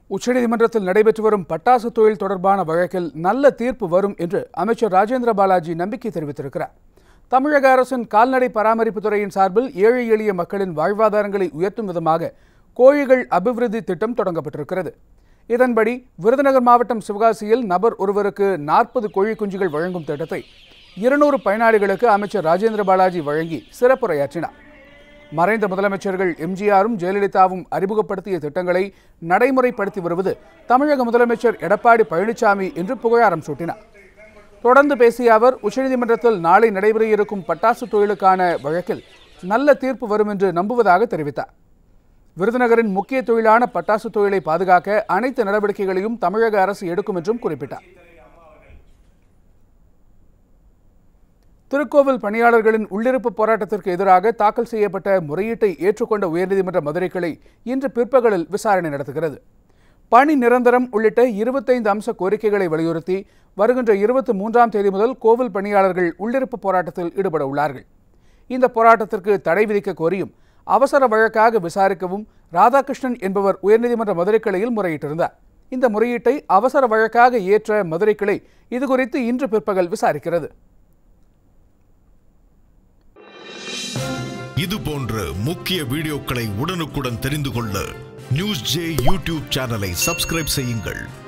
உச்சநீதிமன்றத்தில் நடைபெற்று வரும் பட்டாசு தொழில் தொடர்பான வழக்கில் நல்ல தீர்ப்பு வரும் என்று அமைச்சர் ராஜேந்திர பாலாஜி நம்பிக்கை தெரிவித்திருக்கிறார். தமிழக அரசின் கால்நடை பராமரிப்பு துறையின் சார்பில் ஏழை எளிய மக்களின் வாழ்வாதாரங்களை உயர்த்தும் விதமாக கோழிகள் அபிவிருத்தி திட்டம் தொடங்கப்பட்டிருக்கிறது. இதன்படி விருதுநகர் மாவட்டம் சிவகாசியில் நபர் ஒருவருக்கு 40 கோழி குஞ்சுகள் வழங்கும் திட்டத்தை 200 பயனாளிகளுக்கு அமைச்சர் ராஜேந்திர பாலாஜி வழங்கி சிறப்புரையாற்றினார். மறைந்த முதலமைச்சர்கள் எம்ஜிஆரும் ஜெயலலிதாவும் அறிமுகப்படுத்திய திட்டங்களை நடைமுறைப்படுத்தி வருவது தமிழக முதலமைச்சர் எடப்பாடி பழனிசாமி என்று புகழாரம் சூட்டினார். தொடர்ந்து பேசிய அவர், உச்சநீதிமன்றத்தில் நாளை நடைபெற இருக்கும் பட்டாசு தொழிலுக்கான வழக்கில் நல்ல தீர்ப்பு வரும் என்று நம்புவதாக தெரிவித்தார். விருதுநகரின் முக்கிய தொழிலான பட்டாசு தொழிலை பாதுகாக்க அனைத்து நடவடிக்கைகளையும் தமிழக அரசு எடுக்கும் என்றும் குறிப்பிட்டார். திருக்கோவில் பணியாளர்களின் உள்ளிருப்பு போராட்டத்திற்கு எதிராக தாக்கல் செய்யப்பட்ட முறையீட்டை ஏற்றுக்கொண்ட உயர்நீதிமன்ற மதுரை கிளை இன்று பிற்பகலில் விசாரணை நடத்துகிறது. பணி நிரந்தரம் உள்ளிட்ட 25 அம்ச கோரிக்கைகளை வலியுறுத்தி வருகின்ற 23ஆம் தேதி முதல் கோவில் பணியாளர்கள் உள்ளிருப்பு போராட்டத்தில் ஈடுபட உள்ளார்கள். இந்த போராட்டத்திற்கு தடை விதிக்க கோரியும் அவசர வழக்காக விசாரிக்கவும் ராதாகிருஷ்ணன் என்பவர் உயர்நீதிமன்ற மதுரை கிளையில் முறையிட்டிருந்தார். இந்த முறையீட்டை அவசர வழக்காக ஏற்ற மதுரை கிளை இதுகுறித்து இன்று பிற்பகல் விசாரிக்கிறது. இது போன்ற முக்கிய வீடியோக்களை உடனுக்குடன் தெரிந்து கொள்ள நியூஸ் ஜே யூடியூப் சேனலை சப்ஸ்கிரைப் செய்யுங்கள்.